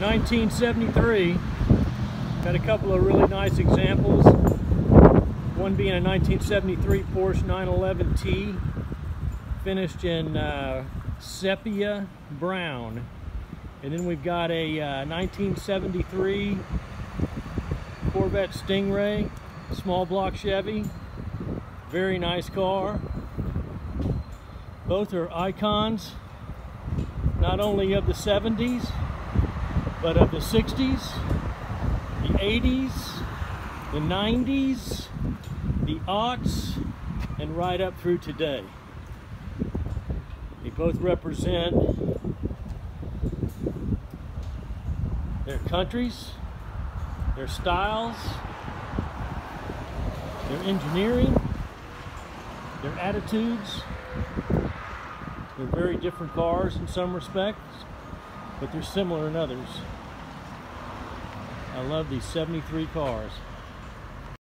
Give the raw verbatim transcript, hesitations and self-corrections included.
nineteen seventy-three. Got a couple of really nice examples. One being a nineteen seventy-three Porsche nine eleven T, finished in uh, sepia brown. And then we've got a uh, nineteen seventy-three Corvette Stingray, small block Chevy. Very nice car. Both are icons, not only of the seventies, but of the sixties, the eighties, the nineties, the aughts, and right up through today. They both represent their countries, their styles, their engineering, their attitudes. They're very different cars in some respects, but they're similar in others. I love these seventy-three cars.